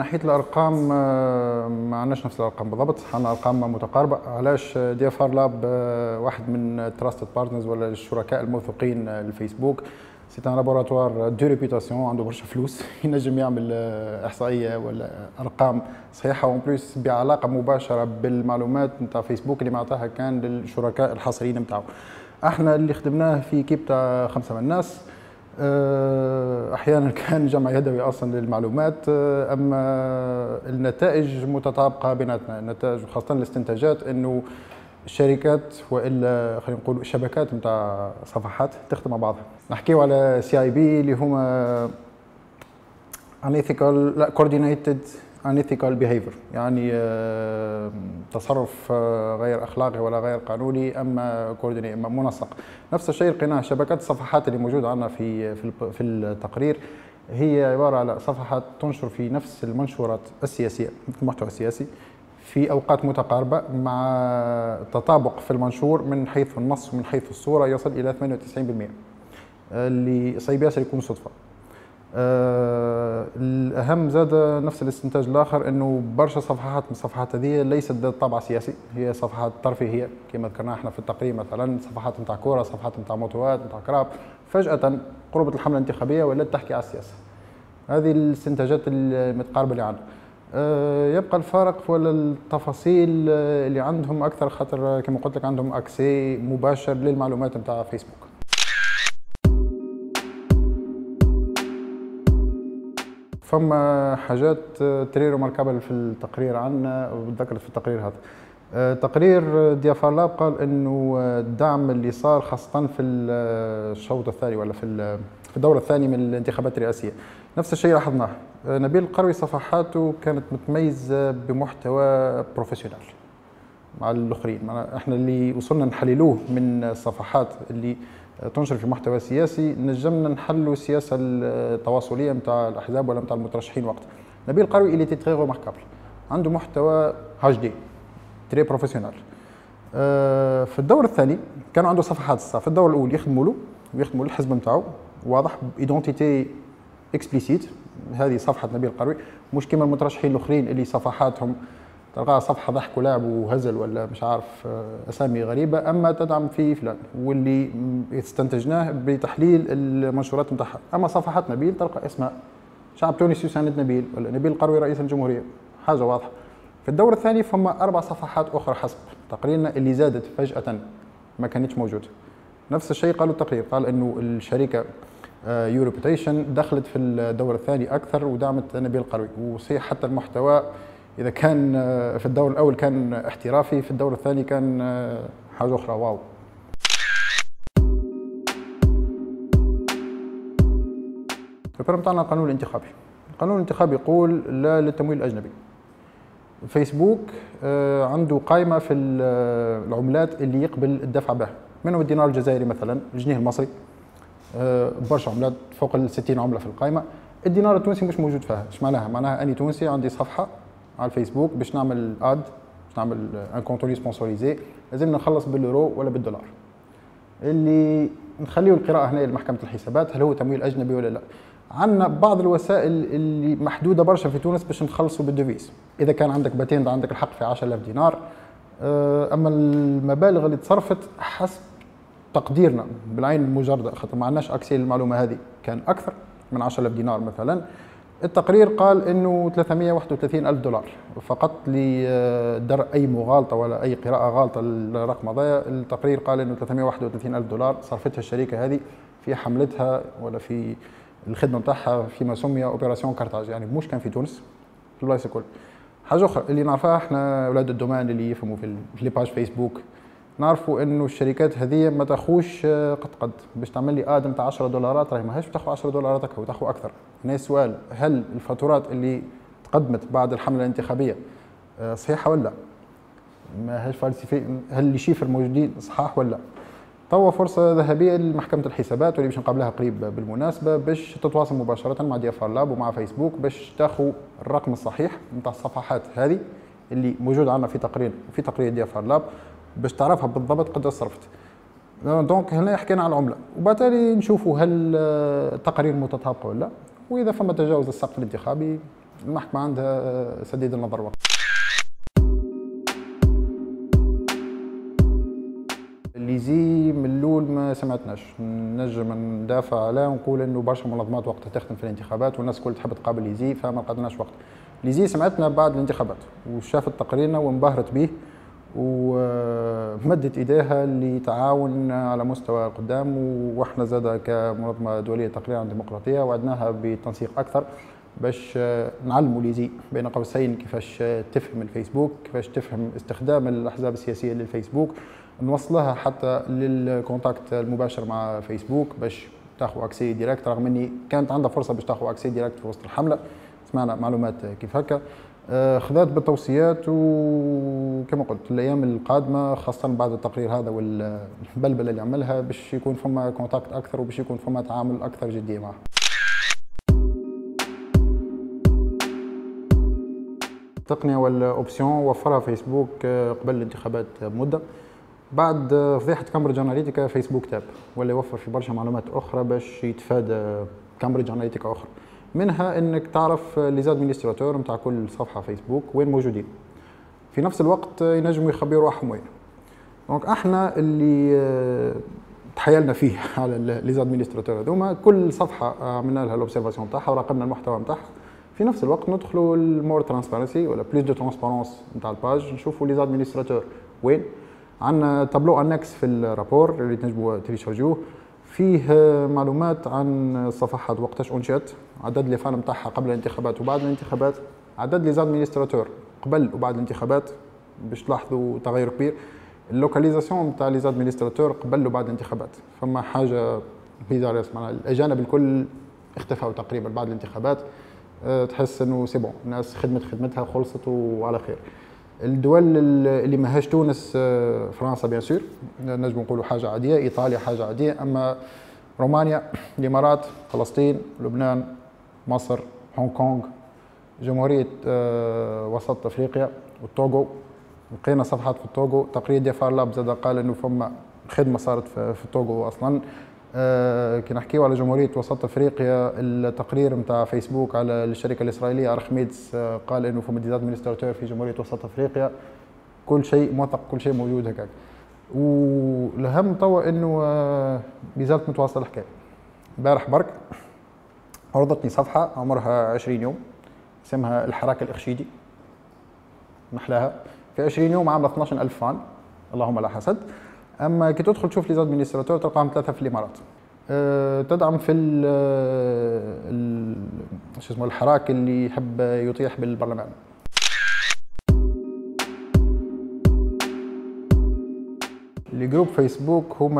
ناحيه الارقام ما عندناش نفس الارقام بالضبط، عندنا ارقام متقاربه. علاش؟ DFR لاب واحد من تراستد بارتنرز ولا الشركاء الموثوقين للفيسبوك. سي ان لابوراتوار دو ريبيتاسيون، عنده برشا فلوس ينجم يعمل احصائيه ولا ارقام صحيحه، وان بليس بعلاقه مباشره بالمعلومات نتاع فيسبوك اللي معناتها كان للشركاء الحصريين نتاعو. احنا اللي خدمناه في كيب تاع 5 من الناس، احيانا كان جمع يدوي اصلا للمعلومات، اما النتائج متطابقه بيناتنا. النتائج وخاصه الاستنتاجات انه الشركات والا خلينا نقول الشبكات نتاع صفحات تخدم مع بعضها. نحكيو على CIB اللي هما unethical لا coordinated unethical behavior، يعني تصرف غير اخلاقي ولا غير قانوني، اما كورديني اما منسق. نفس الشيء لقيناه شبكات الصفحات اللي موجوده عندنا في التقرير، هي عباره على صفحات تنشر في نفس المنشورات السياسيه، المحتوى السياسي في اوقات متقاربه، مع تطابق في المنشور من حيث النص ومن حيث الصوره يصل الى 98%، اللي صعيب ياسر يكون صدفه. الأهم زاد نفس الاستنتاج الآخر أنه برشا صفحات من الصفحات هذه ليست ذات طابع سياسي، هي صفحات ترفيهية كما ذكرنا احنا في التقرير، مثلا صفحات نتاع كورة، صفحات نتاع موتوات، نتاع كراب، فجأة قربت الحملة الانتخابية ولات تحكي على السياسة. هذه الاستنتاجات المتقاربة اللي عندنا. يبقى الفارق ولا التفاصيل اللي عندهم أكثر، خاطر كما قلت لك عندهم أكسي مباشر للمعلومات نتاع فيسبوك. فما حاجات تري ريماركابل في التقرير عنا وذكرت في التقرير هذا. تقرير DFR لاب قال انه الدعم اللي صار خاصه في الشوط الثاني ولا في الدور الثاني من الانتخابات الرئاسيه، نفس الشيء لاحظناه. نبيل القروي صفحاته كانت متميزه بمحتوى بروفيشنال مع الاخرين. احنا اللي وصلنا نحللوه من الصفحات اللي تنشر في محتوى سياسي، نجمنا نحلوا السياسه التواصليه نتاع الاحزاب ولا نتاع المترشحين وقت. نبيل القروي اللي تري ريماركابل، عنده محتوى HD تري بروفيسيونال. في الدور الثاني كانوا عنده صفحات في الدور الاول يخدموا له ويخدموا للحزب نتاعو، واضح بايدونتيتي اكسبليسيت. هذه صفحه نبيل القروي، مش كما المترشحين الاخرين اللي صفحاتهم تلقاها صفحه ضحك ولعب وهزل ولا مش عارف اسامي غريبه، اما تدعم في فلان، واللي استنتجناه بتحليل المنشورات نتاعها. اما صفحات نبيل تلقى اسمها شعب تونسي يساند نبيل ولا نبيل القروي رئيس الجمهوريه، حاجه واضحه. في الدور الثاني فما 4 صفحات اخرى حسب تقريرنا اللي زادت فجاه ما كانتش موجوده. نفس الشيء قالوا التقرير، قال انه الشركه يوروبيتيشن دخلت في الدور الثاني اكثر ودعمت نبيل القروي، وصحيح حتى المحتوى إذا كان في الدور الأول كان احترافي، في الدور الثاني كان حاجة أخرى واو. البرنامج تاعنا القانون الانتخابي. القانون الانتخابي يقول لا للتمويل الأجنبي. فيسبوك عنده قائمة في العملات اللي يقبل الدفع بها، منهم الدينار الجزائري مثلا، الجنيه المصري، برشا عملات فوق 60 عملة في القائمة. الدينار التونسي مش موجود فيها. ايش معناها؟ معناها أني تونسي عندي صفحة على الفيسبوك باش نعمل اد، باش نعمل ان كونتوني سبونسوريزي، لازم نخلص باليورو ولا بالدولار. اللي نخليه القراءه هنا لمحكمه الحسابات، هل هو تمويل اجنبي ولا لا. عندنا بعض الوسائل اللي محدوده برشا في تونس باش نخلصوا بالدوفيز، اذا كان عندك باتين عندك الحق في 10000 دينار. اما المبالغ اللي تصرفت حسب تقديرنا بالعين المجرده، خاطر ما عندناش اكسي للمعلومه هذه، كان اكثر من 10000 دينار مثلا. التقرير قال انه 331 ألف دولار فقط لدرء اي مغالطه ولا اي قراءه غالطه للرقم هذا. التقرير قال انه 331 ألف دولار صرفتها الشركه هذه في حملتها ولا في الخدمه نتاعها فيما سمي اوبيراسيون كارتاج، يعني مش كان في تونس، في البلايص الكل. حاجه اخرى اللي نعرفها احنا اولاد الدومان اللي يفهموا في لي باج فيسبوك، نعرفوا انه الشركات هذه ما تاخوش قد باش تعمل لي اد نتاع 10 دولارات، راهي ماهيش تاخذ 10 دولارات هكا، وتاخذ اكثر. هنا السؤال، هل الفاتورات اللي تقدمت بعد الحمله الانتخابيه صحيحه ولا لا؟ ماهيش فالسيفي، هل اللي شيفر موجودين صحاح ولا لا؟ توا فرصه ذهبيه لمحكمه الحسابات واللي باش نقابلها قريب بالمناسبه، باش تتواصل مباشره مع DFR لاب ومع فيسبوك باش تاخذ الرقم الصحيح نتاع الصفحات هذه اللي موجوده عندنا في تقرير DFR لاب، باش تعرفها بالضبط قد صرفت. دونك هنا حكينا على العمله، وبالتالي نشوفوا هل التقارير متطابقه ولا لا، واذا فما تجاوز السقف الانتخابي المحكمة عندها سديد النظر وقت. ليزي من الاول ما سمعتناش، نجم ندافع عليه ونقول انه برشا منظمات وقتها تخدم في الانتخابات والناس الكل تحب تقابل ليزي، فما لقيناش وقت. ليزي سمعتنا بعد الانتخابات وشافت تقريرنا وانبهرت به ومدت ايديها لتعاون على مستوى القدام، واحنا زاده كمنظمه دوليه تقريبا عن الديمقراطيه وعدناها بتنسيق اكثر باش نعلموا ليزي بين قوسين كيفاش تفهم الفيسبوك، كيفاش تفهم استخدام الاحزاب السياسيه للفيسبوك، نوصلها حتى للكونتاكت المباشر مع فيسبوك باش تاخذ اكسي ديريكت، رغم اني كانت عندها فرصه باش تاخذ اكسي ديريكت في وسط الحمله. سمعنا معلومات كيف هكا. خذات بالتوصيات، وكما قلت الايام القادمه خاصه بعد التقرير هذا والبلبله اللي عملها باش يكون فما كونتاكت اكثر وباش يكون فما تعامل اكثر جديه معه. التقنيه ولا اوبسيون وفرها فيسبوك قبل الانتخابات بمده. بعد فضيحه كامبريدج اناليتيكا فيسبوك تاب ولا يوفر في برشا معلومات اخرى باش يتفادى كامبريدج اناليتيكا اخرى، منها انك تعرف ليزادمينستراتور نتاع كل صفحه فيسبوك وين موجودين، في نفس الوقت ينجموا يخبروا روحهم وين. دونك احنا اللي تحايلنا فيه على ليزادمينستراتور هذوما، كل صفحه عملنا لها لوبسيرفاسيون تاعها وراقبنا المحتوى نتاعها، في نفس الوقت ندخلوا المور ترانسبارنسي ولا بلوس دو ترانسبارونس نتاع الباج، نشوفوا ليزادمينستراتور وين. عندنا تابلو انكس في الرابور اللي تنجموا تريشارجوه، فيه معلومات عن الصفحات وقتاش انشئت، عدد لي فان نتاعها قبل الانتخابات وبعد الانتخابات، عدد لي زادمينستراتور قبل وبعد الانتخابات باش تلاحظوا تغير كبير، اللوكاليزاسيون نتاع لي زادمينستراتور قبل وبعد الانتخابات. فما حاجه بيزاريس، معناها الاجانب الكل اختفوا تقريبا بعد الانتخابات، تحس انه سي بون الناس خدمت خدمتها خلصت وعلى خير. الدول اللي ماهاش تونس فرنسا بيان سور نجم نقولوا حاجه عاديه، ايطاليا حاجه عاديه، اما رومانيا، الامارات، فلسطين، لبنان، مصر، هونغ كونغ، جمهوريه وسط افريقيا والتوغو. لقينا صفحات في التوغو، تقرير ديفار لاب زاد قال انه فما خدمه صارت في التوغو اصلا. كي نحكيو على جمهوريه وسط افريقيا، التقرير نتاع فيسبوك على الشركه الاسرائيليه ارخميدس قال انه فما ديزادمينستراتور في جمهوريه وسط افريقيا، كل شيء موثق، كل شيء موجود هكاك. والاهم توا انه بيزالت متواصله الحكايه. امبارح برك عرضتني صفحه عمرها 20 يوم اسمها الحراك الاخشيدي، محلاها في 20 يوم عامله 12000 فان، اللهم لا حسد. اما كي تدخل تشوف ليزادمينستراتور تلقاهم ثلاثه في الامارات. تدعم في شو اسمه الحراك اللي يحب يطيح بالبرلمان. اللي جروب فيسبوك هما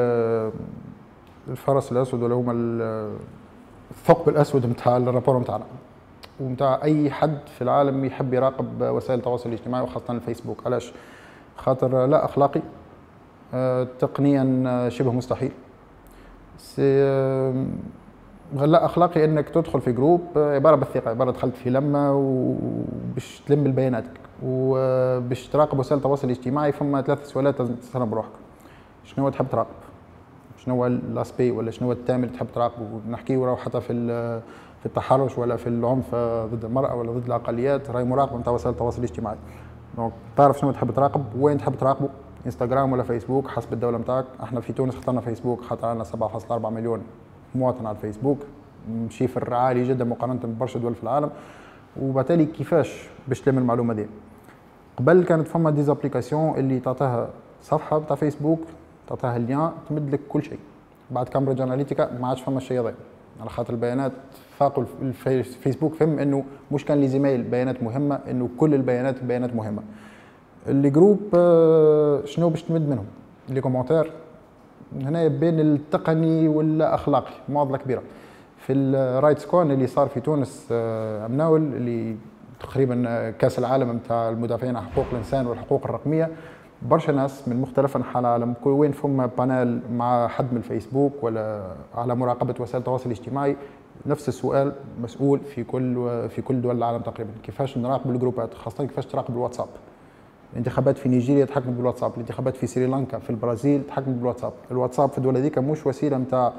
الفرس الاسود ولا هما الثقب الاسود نتاع الرابور نتاعنا ونتاع اي حد في العالم يحب يراقب وسائل التواصل الاجتماعي وخاصه الفيسبوك. علاش؟ خاطر لا اخلاقي، تقنيا شبه مستحيل، لا اخلاقي انك تدخل في جروب عباره بالثقه، عباره دخلت في لمه وباش تلم بياناتك وباش تراقب وسائل التواصل الاجتماعي. فما ثلاث سؤالات لازم تسالهم بروحك: شنو تحب تراقب؟ شنو هو الاسبي ولا شنو هو التام اللي تحب تراقبه؟ نحكيو راهو حتى في التحرش ولا في العنف ضد المراه ولا ضد الاقليات، راهي مراقبه نتاع وسائل التواصل الاجتماعي. دونك تعرف شنو تحب تراقب، وين تحب تراقبه، انستغرام ولا فيسبوك حسب الدوله نتاعك. احنا في تونس اخترنا فيسبوك خاطر عندنا 7.4 مليون مواطن على الفيسبوك، شيفر عالي جدا مقارنه ببرشا دول في العالم. وبالتالي كيفاش باش تلم المعلومه دي؟ قبل كانت فما ديزابليكاسيون اللي تعطيها صفحه بتاع فيسبوك، تعطيها اللين تمد لك كل شيء. بعد كامبريدج اناليتيكا ما عادش فما الشيء هذا، على خاطر البيانات فاقوا الفيسبوك فهم انه مش كان لي زيميل بيانات مهمه، انه كل البيانات بيانات مهمه. اللي جروب شنو باش تمد منهم؟ اللي كومنتير هنا بين التقني ولا اخلاقي معضله كبيره. في الرايتس كون اللي صار في تونس امناول، اللي تقريبا كاس العالم نتاع المدافعين عن حقوق الانسان والحقوق الرقميه، برشا ناس من مختلف انحاء العالم كل وين فما بانيل مع حد من الفيسبوك ولا على مراقبه وسائل التواصل الاجتماعي، نفس السؤال مسؤول في كل دول العالم تقريبا: كيفاش نراقب الجروبات، خاصه كيفاش تراقب الواتساب. الانتخابات في نيجيريا تحكمت بالواتساب، الانتخابات في سريلانكا في البرازيل تحكمت بالواتساب. الواتساب في الدول هذيك مش وسيله نتاع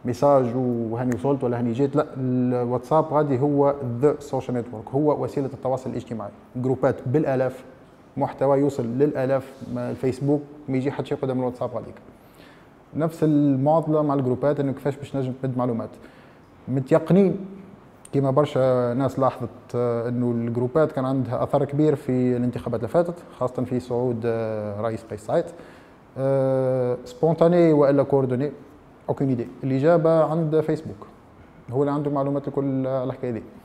ميساج وهاني وصلت ولا هاني جيت، لا، الواتساب غادي هو ذا سوشيال نتورك، هو وسيله التواصل الاجتماعي، جروبات بالالاف، محتوى يوصل للالاف. الفيسبوك ما يجي حتى شي قدام الواتساب غاديك. نفس المعضله مع الجروبات، انه كيفاش باش نجم تمد معلومات متيقنين. كما برشا ناس لاحظت انه الجروبات كان عندها اثر كبير في الانتخابات اللي فاتت، خاصه في صعود رئيس قيس سعيد. سبونتاني والا كوردوني، اوكين ايدي. الاجابه عند فيسبوك، هو اللي عنده المعلومات الكل على الحكايه دي.